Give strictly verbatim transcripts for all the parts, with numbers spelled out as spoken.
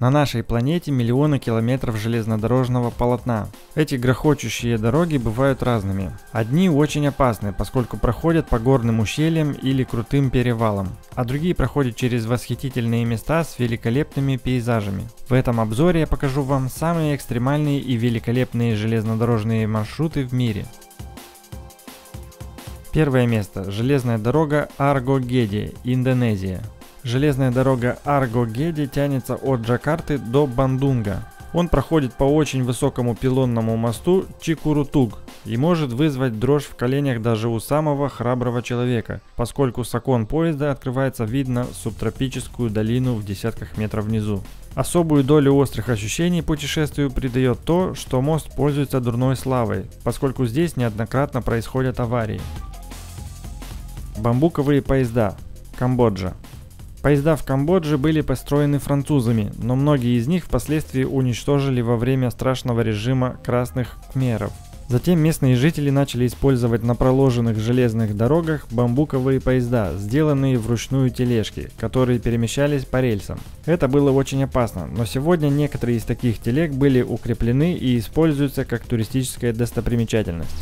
На нашей планете миллионы километров железнодорожного полотна. Эти грохочущие дороги бывают разными. Одни очень опасны, поскольку проходят по горным ущельям или крутым перевалам, а другие проходят через восхитительные места с великолепными пейзажами. В этом обзоре я покажу вам самые экстремальные и великолепные железнодорожные маршруты в мире. Первое место. Железная дорога Арго-Геди, Индонезия. Железная дорога Арго-Геди тянется от Джакарты до Бандунга. Он проходит по очень высокому пилонному мосту Чикурутуг и может вызвать дрожь в коленях даже у самого храброго человека, поскольку с окон поезда открывается вид на субтропическую долину в десятках метров внизу. Особую долю острых ощущений путешествию придает то, что мост пользуется дурной славой, поскольку здесь неоднократно происходят аварии. Бамбуковые поезда. Камбоджа. Поезда в Камбодже были построены французами, но многие из них впоследствии уничтожили во время страшного режима красных кхмеров. Затем местные жители начали использовать на проложенных железных дорогах бамбуковые поезда, сделанные вручную тележки, которые перемещались по рельсам. Это было очень опасно, но сегодня некоторые из таких телег были укреплены и используются как туристическая достопримечательность.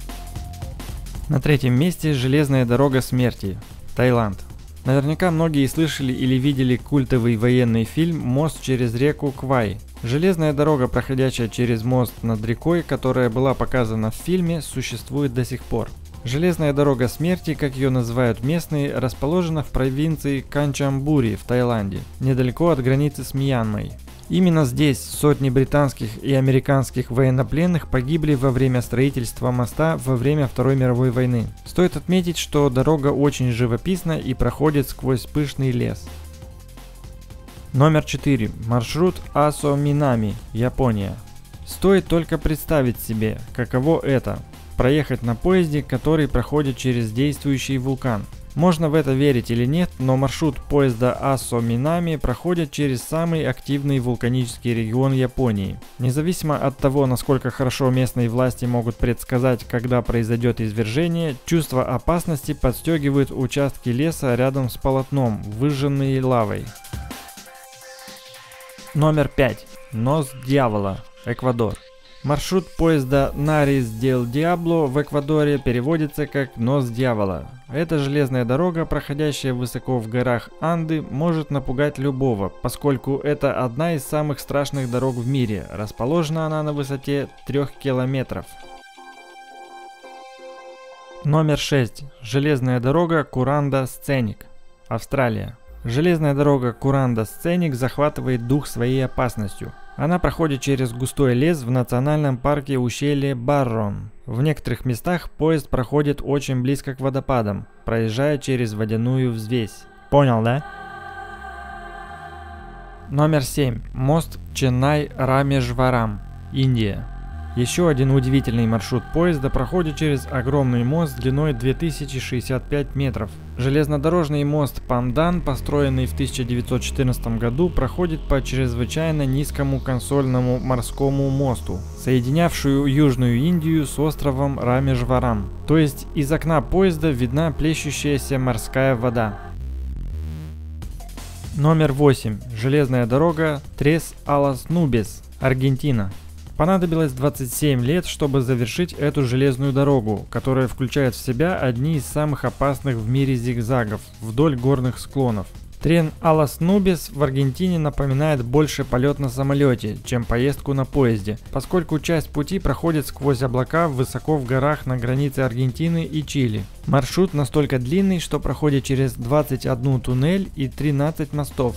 На третьем месте железная дорога смерти. Таиланд. Наверняка многие слышали или видели культовый военный фильм «Мост через реку Квай». Железная дорога, проходящая через мост над рекой, которая была показана в фильме, существует до сих пор. Железная дорога смерти, как ее называют местные, расположена в провинции Канчамбури в Таиланде, недалеко от границы с Мьянмой. Именно здесь сотни британских и американских военнопленных погибли во время строительства моста во время Второй мировой войны. Стоит отметить, что дорога очень живописна и проходит сквозь пышный лес. Номер четыре. Маршрут Асо-Минами, Япония. Стоит только представить себе, каково это – проехать на поезде, который проходит через действующий вулкан. Можно в это верить или нет, но маршрут поезда Асо-Минами проходит через самый активный вулканический регион Японии. Независимо от того, насколько хорошо местные власти могут предсказать, когда произойдет извержение, чувство опасности подстегивает участки леса рядом с полотном, выжженные лавой. Номер пять. Нос Дьявола, Эквадор. Маршрут поезда Нарис дель Диабло в Эквадоре переводится как «Нос дьявола». Эта железная дорога, проходящая высоко в горах Анды, может напугать любого, поскольку это одна из самых страшных дорог в мире. Расположена она на высоте трех километров. Номер шесть. Железная дорога Куранда-Сценик, Австралия. Железная дорога Куранда-Сценик захватывает дух своей опасностью. Она проходит через густой лес в национальном парке ущелье Баррон. В некоторых местах поезд проходит очень близко к водопадам, проезжая через водяную взвесь. Понял, да? Номер семь. Мост Ченнай-Рамежварам, Индия. Еще один удивительный маршрут поезда проходит через огромный мост длиной две тысячи шестьдесят пять метров. Железнодорожный мост Пандан, построенный в тысяча девятьсот четырнадцатом году, проходит по чрезвычайно низкому консольному морскому мосту, соединявшую Южную Индию с островом Рамежварам. То есть из окна поезда видна плещущаяся морская вода. Номер восемь. Железная дорога Трес-Алас-Нубес, Аргентина. Понадобилось двадцать семь лет, чтобы завершить эту железную дорогу, которая включает в себя одни из самых опасных в мире зигзагов вдоль горных склонов. Трен-Алас-Нубес в Аргентине напоминает больше полет на самолете, чем поездку на поезде, поскольку часть пути проходит сквозь облака высоко в горах на границе Аргентины и Чили. Маршрут настолько длинный, что проходит через двадцать один туннель и тринадцать мостов.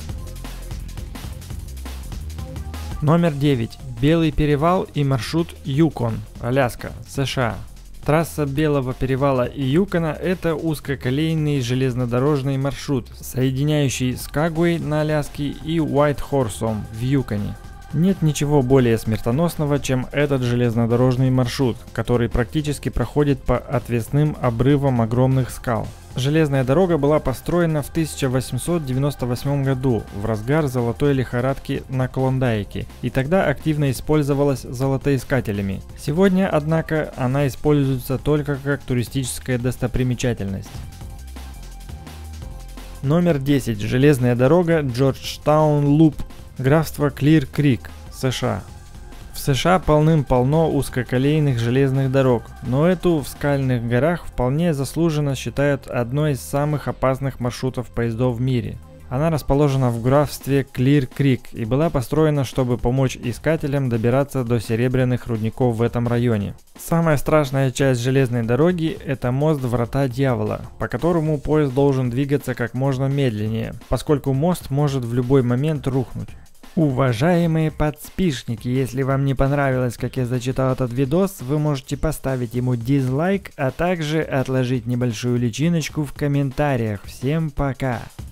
Номер девять. Белый перевал и маршрут Юкон, Аляска, США. Трасса Белого перевала и Юкона – это узкоколейный железнодорожный маршрут, соединяющий Скагуэй на Аляске и Уайт-Хорсом в Юконе. Нет ничего более смертоносного, чем этот железнодорожный маршрут, который практически проходит по отвесным обрывам огромных скал. Железная дорога была построена в тысяча восемьсот девяносто восьмом году, в разгар золотой лихорадки на Клондайке, и тогда активно использовалась золотоискателями. Сегодня, однако, она используется только как туристическая достопримечательность. Номер десять. Железная дорога Джорджтаун-Луп, Графство Клир-Крик, США. В США полным-полно узкоколейных железных дорог, но эту в скальных горах вполне заслуженно считают одной из самых опасных маршрутов поездов в мире. Она расположена в графстве Клир-Крик и была построена, чтобы помочь искателям добираться до серебряных рудников в этом районе. Самая страшная часть железной дороги – это мост Врата Дьявола, по которому поезд должен двигаться как можно медленнее, поскольку мост может в любой момент рухнуть. Уважаемые подписчики, если вам не понравилось, как я зачитал этот видос, вы можете поставить ему дизлайк, а также отложить небольшую личиночку в комментариях. Всем пока!